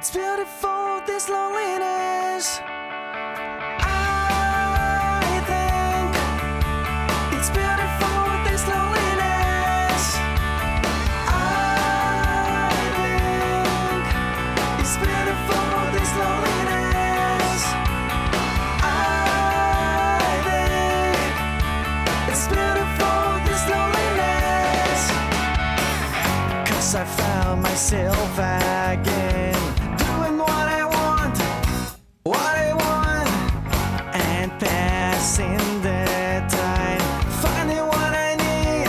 It's beautiful, this loneliness. I think it's beautiful, this loneliness. I think it's beautiful, this loneliness. I think it's beautiful, this loneliness. 'Cause I found myself again, doing what I want, and passing the time, finding what I need,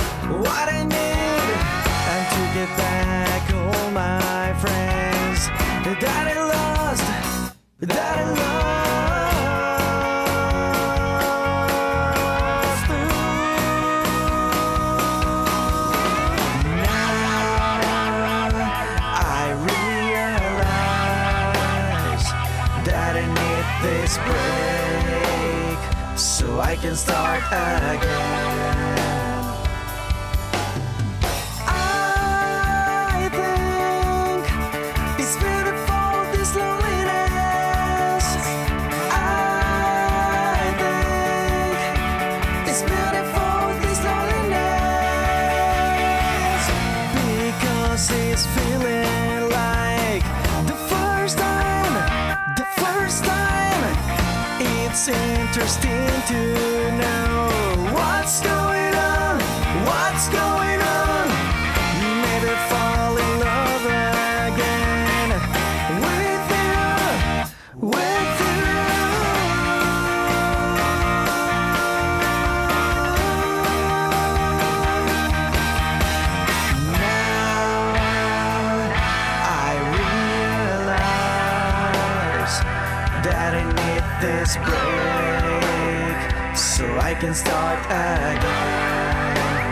and to get back all my friends that I lost, that I lost. That I need this break so I can start again. I think it's beautiful, this loneliness. I think it's beautiful, this loneliness, because it's feeling like the first time. It's interesting to know what's going on, maybe fall in love again with you. Now I realize that I need this break so I can start again.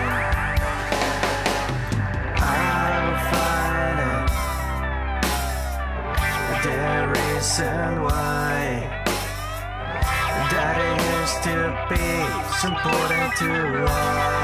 I'll find the reason why that it used to be so important to us.